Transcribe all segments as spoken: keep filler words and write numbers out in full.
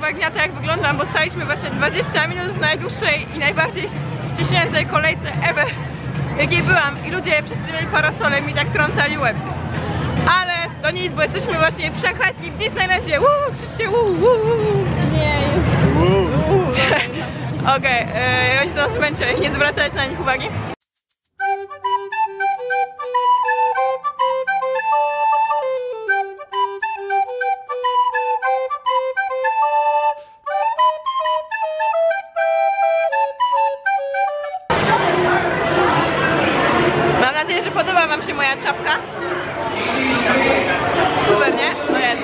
bagniata jak wyglądam, bo staliśmy właśnie dwadzieścia minut w najdłuższej i najbardziej ściśniętej kolejce ever, jakiej byłam, i ludzie wszyscy mieli parasole, mi tak trącali łeb. Ale to nic, bo jesteśmy właśnie w szanghajskim Disneylandzie. Uuu, krzyczcie uuu, uuu. Nie, jest. Okej, okay, oni są zmęczeni, nie zwracajcie na nich uwagi. Mam nadzieję, że podoba wam się moja czapka. Super, nie? No jest.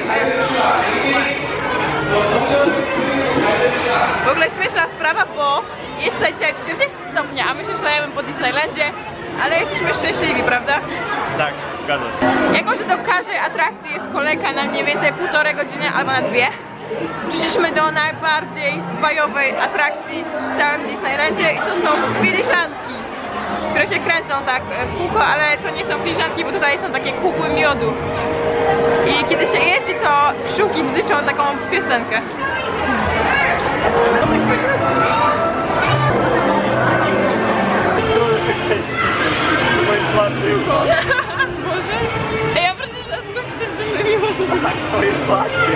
W ogóle śmieszna sprawa, bo jest tutaj dzisiaj czterdzieści stopni, a my się szlejemy po Disneylandzie, ale jesteśmy szczęśliwi, prawda? Tak, zgadza się. Jako, że do każdej atrakcji jest kolejka na mniej więcej półtorej godziny albo na dwie, przyszliśmy do najbardziej fajowej atrakcji w całym Disneylandzie i to są filiżanki, które się kręcą tak w kółko, ale to nie są filiżanki, bo tutaj są takie kugły miodu. I kiedy się jeździ, to pszczółki bzyczą taką piosenkę. To jest ładny. Boże? Ej, ja proszę, że skupić też, że mi można. Tak, to jest ładny.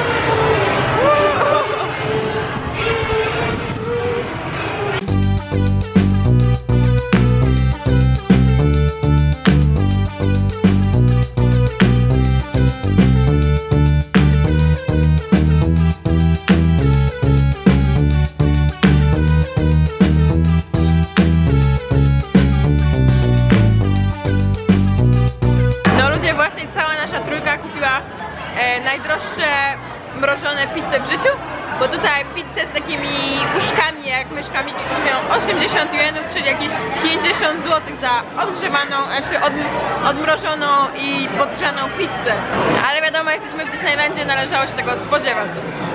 Najdroższe mrożone pizze w życiu, bo tutaj pizze z takimi uszkami jak myszkami kosztują osiemdziesiąt jenów, czyli jakieś pięćdziesiąt złotych za odgrzewaną, znaczy od, odmrożoną i podgrzaną pizzę. Ale wiadomo, jesteśmy w Disneylandzie, należało się tego spodziewać.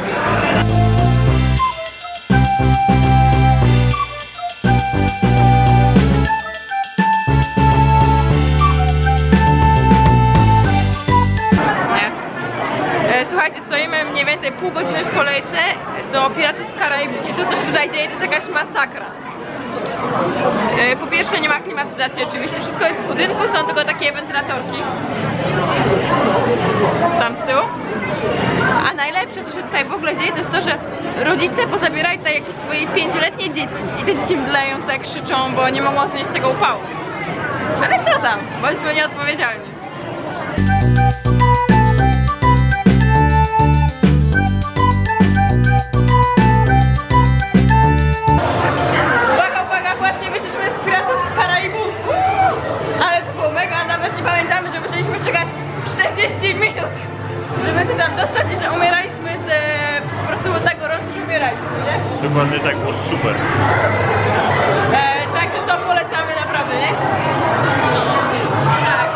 Słuchajcie, stoimy mniej więcej pół godziny w kolejce do Piratów z Karaibów i to, co się tutaj dzieje, to jest jakaś masakra. Po pierwsze, nie ma klimatyzacji oczywiście, wszystko jest w budynku, są tylko takie wentylatorki tam z tyłu. A najlepsze, co się tutaj w ogóle dzieje, to jest to, że rodzice pozabierali tutaj jakieś swoje pięcioletnie dzieci i te dzieci mdleją, tutaj krzyczą, bo nie mogą znieść tego upału. Ale co tam, bądźmy nieodpowiedzialni. czterdzieści minut, żeby się tam dostać i że umieraliśmy z, po prostu od tak gorąco, że umieraliśmy, nie? Dokładnie tak, było super. E, także to polecamy naprawdę, nie? Tak.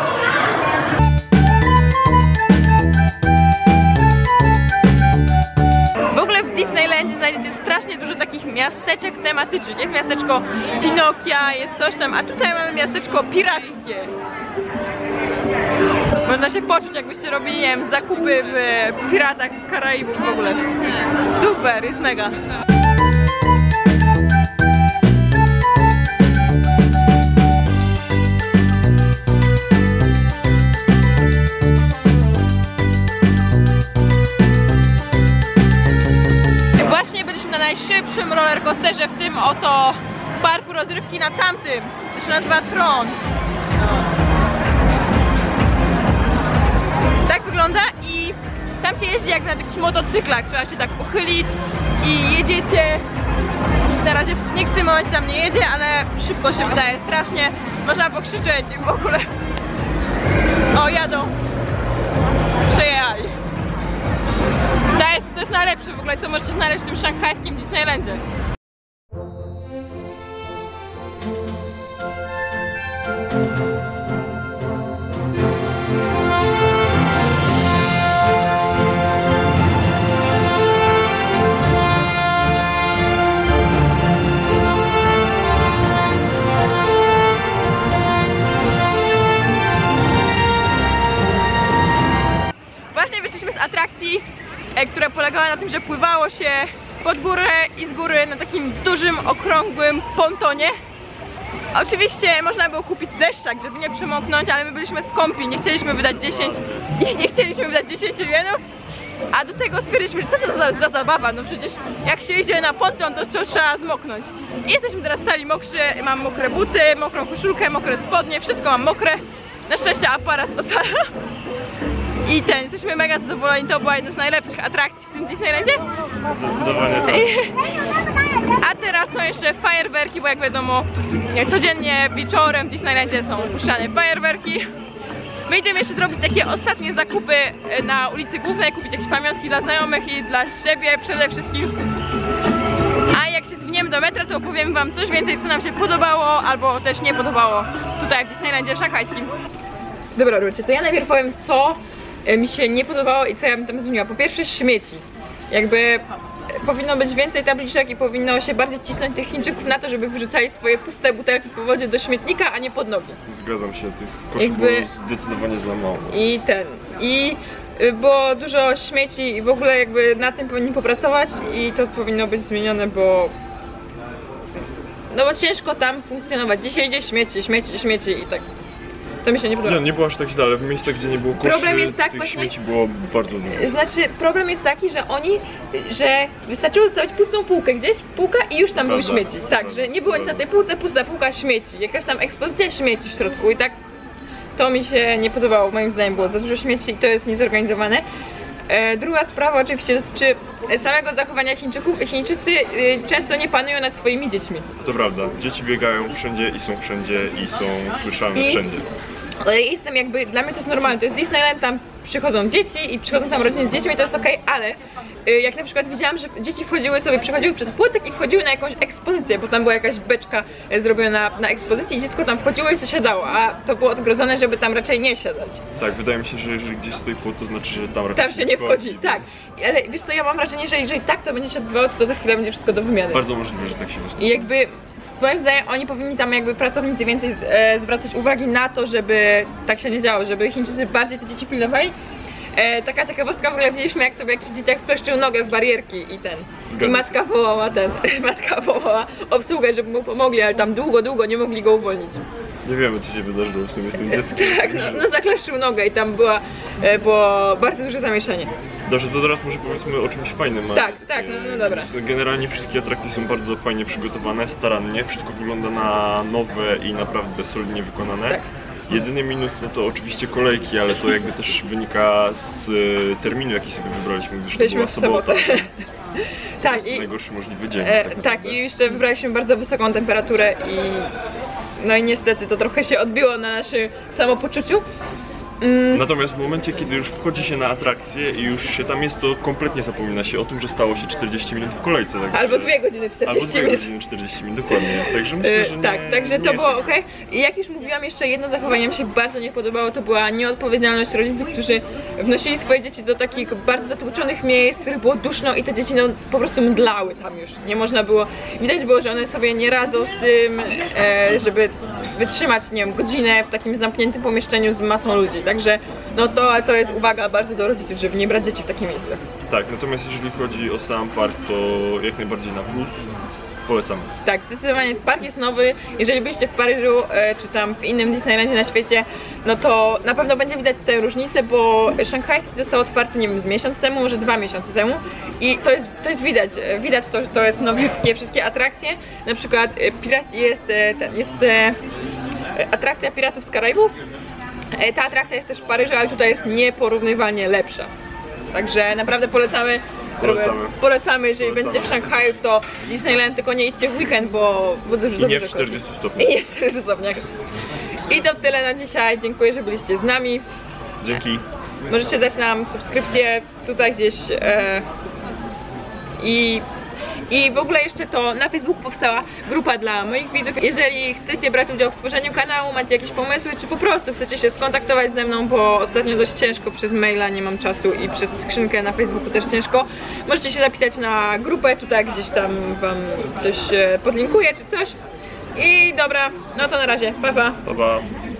W ogóle w Disneylandzie znajdziecie strasznie dużo takich miasteczek tematycznych. Jest miasteczko Pinokia, jest coś tam, a tutaj mamy miasteczko pirackie. Można się poczuć, jakbyście robili, nie wiem, zakupy w Piratach z Karaibów w ogóle. Super, jest mega. Właśnie byliśmy na najszybszym rollercoasterze w tym oto parku rozrywki na tamtym. To się nazywa Tron. Tak wygląda i tam się jeździ jak na takich motocyklach, trzeba się tak pochylić i jedziecie. I na razie nikt w tym momencie tam nie jedzie, ale szybko się wydaje, strasznie. Można pokrzyczeć i w ogóle. O, jadą. Przejechali. To jest, to jest najlepsze w ogóle, co możecie znaleźć w tym szanghajskim Disneylandzie. która polegała na tym, że pływało się pod górę i z góry na takim dużym, okrągłym pontonie. Oczywiście można było kupić deszczak, żeby nie przemoknąć, ale my byliśmy skąpi, nie chcieliśmy wydać dziesięć, nie, nie chcieliśmy wydać dziesięć jenów. A do tego stwierdziliśmy, że co to za, za zabawa, no przecież jak się idzie na ponton, to, to trzeba zmoknąć. I jesteśmy teraz cali mokrzy, mam mokre buty, mokrą koszulkę, mokre spodnie, wszystko mam mokre. Na szczęście aparat ocala. I ten, jesteśmy mega zadowoleni, to była jedna z najlepszych atrakcji w tym Disneylandzie. Zdecydowanie tak. A teraz są jeszcze fajerwerki, bo jak wiadomo, jak codziennie wieczorem w Disneylandzie są puszczane fajerwerki. My idziemy jeszcze zrobić takie ostatnie zakupy na ulicy Głównej, kupić jakieś pamiątki dla znajomych i dla siebie przede wszystkim. A jak się zwiniemy do metra, to opowiem wam coś więcej, co nam się podobało albo też nie podobało tutaj w Disneylandzie szanghajskim. Dobra, Rucie, to ja najpierw powiem, co mi się nie podobało i co ja bym tam zmieniła. Po pierwsze śmieci. Jakby powinno być więcej tabliczek i powinno się bardziej cisnąć tych Chińczyków na to, żeby wyrzucali swoje puste butelki po wodzie do śmietnika, a nie pod nogi. Zgadzam się, tych koszy Jakby... było zdecydowanie za mało. I ten, i było dużo śmieci i w ogóle jakby na tym powinni popracować i to powinno być zmienione, bo no bo ciężko tam funkcjonować. Dzisiaj idzie śmieci, śmieci, śmieci i tak. To mi się nie podoba. Nie, nie było aż tak źle, ale w miejscach, gdzie nie było koszy, Problem jest tak tych właśnie- śmieci było bardzo dużo. Znaczy, problem jest taki, że oni, że wystarczyło zostawić pustą półkę gdzieś, półka i już tam były Prawda, śmieci. Tak, prawda, że nie było nic na tej półce, pusta półka śmieci. Jakaś tam ekspozycja śmieci w środku i tak to mi się nie podobało. Moim zdaniem było za dużo śmieci i to jest niezorganizowane. E, druga sprawa oczywiście dotyczy samego zachowania Chińczyków. Chińczycy e, często nie panują nad swoimi dziećmi. To prawda, dzieci biegają wszędzie i są wszędzie i są słyszalne I- wszędzie. Ale jestem jakby, dla mnie to jest normalne, to jest Disneyland, tam przychodzą dzieci i przychodzą tam rodziny z dziećmi, to jest okej, ale y, jak na przykład widziałam, że dzieci wchodziły sobie, przechodziły przez płotek i wchodziły na jakąś ekspozycję, bo tam była jakaś beczka y, zrobiona na ekspozycji i dziecko tam wchodziło i się siadało, a to było odgrodzone, żeby tam raczej nie siadać. Tak, wydaje mi się, że jeżeli gdzieś stoi płot, to znaczy, że tam raczej Tam się nie wchodzi, tak. Ale wiesz co, ja mam wrażenie, że jeżeli tak to będzie się odbywało, to, to za chwilę będzie wszystko do wymiany. Bardzo możliwe, że tak się wydarzy. I jakby moim zdaniem oni powinni tam jakby pracownicy więcej e, zwracać uwagi na to, żeby tak się nie działo, żeby Chińczycy bardziej te dzieci pilnowali. E, taka ciekawostka, w ogóle widzieliśmy, jak sobie jakiś dzieciak wpleszczył nogę w barierki i ten. Zgadza I się. matka wołała ten, matka wołała obsługę, żeby mu pomogli, ale tam długo, długo nie mogli go uwolnić. Nie wiemy, co się wydarzyło w sumie z tym dzieckiem. Tak, no, no zakleszczył nogę i tam była, e, było bardzo duże zamieszanie. Dobrze, to teraz może powiedzmy o czymś fajnym. a, Tak, tak, no, no dobra. Generalnie wszystkie atrakcje są bardzo fajnie przygotowane, starannie, wszystko wygląda na nowe i naprawdę solidnie wykonane. Tak. Jedyny minus no to oczywiście kolejki, ale to jakby też wynika z e, terminu, jaki sobie wybraliśmy, gdyż to Byliśmy była w sobotę. sobota. Tak, i, Najgorszy możliwy dzień. e, tak, tak, naprawdę. i jeszcze wybraliśmy bardzo wysoką temperaturę i no i niestety to trochę się odbiło na naszym samopoczuciu. Mm, Natomiast w momencie, kiedy już wchodzi się na atrakcję i już się tam jest, to kompletnie zapomina się o tym, że stało się czterdzieści minut w kolejce. Tak albo dwie godziny Albo czterdzieści dwie minut. godziny czterdzieści minut, dokładnie. Także myślę, E, że nie, tak, także nie to jest było tak. ok. I jak już mówiłam, jeszcze jedno zachowanie mi się bardzo nie podobało, to była nieodpowiedzialność rodziców, którzy wnosili swoje dzieci do takich bardzo zatłoczonych miejsc, w których było duszno i te dzieci no po prostu mdlały tam już. Nie można było, widać było, że one sobie nie radzą z tym, e, żeby wytrzymać, nie wiem, godzinę w takim zamkniętym pomieszczeniu z masą ludzi. Także no to, to jest uwaga bardzo do rodziców, żeby nie brać dzieci w takie miejsce. Tak, natomiast jeżeli chodzi o sam park, to jak najbardziej na plus. Polecam. Tak, zdecydowanie park jest nowy. Jeżeli byliście w Paryżu e, czy tam w innym Disneylandzie na świecie, no to na pewno będzie widać tę różnicę, bo szanghajski został otwarty, nie wiem, z miesiąc temu, może dwa miesiące temu i to jest, to jest widać, e, widać to, że to jest nowiutkie, wszystkie atrakcje, na przykład e, pirat jest, e, ten, jest e, atrakcja Piratów z Karaibów. E, ta atrakcja jest też w Paryżu, ale tutaj jest nieporównywalnie lepsza. Także naprawdę polecamy. Polecamy. Polecamy, jeżeli Polecamy. będziecie w Szanghaju, to Disneyland, tylko nie idźcie w weekend, bo, bo dużo I za nie w dużo czterdziestu kosztuje. stopniach. I nie w czterdziestu stopniach. I to tyle na dzisiaj. Dziękuję, że byliście z nami. Dzięki. Możecie dać nam subskrypcję tutaj gdzieś e, i I w ogóle jeszcze to na Facebooku powstała grupa dla moich widzów. Jeżeli chcecie brać udział w tworzeniu kanału, macie jakieś pomysły, czy po prostu chcecie się skontaktować ze mną, bo ostatnio dość ciężko przez maila, nie mam czasu i przez skrzynkę na Facebooku też ciężko, możecie się zapisać na grupę, tutaj gdzieś tam wam coś podlinkuję czy coś. I dobra, no to na razie, pa pa! Pa, pa.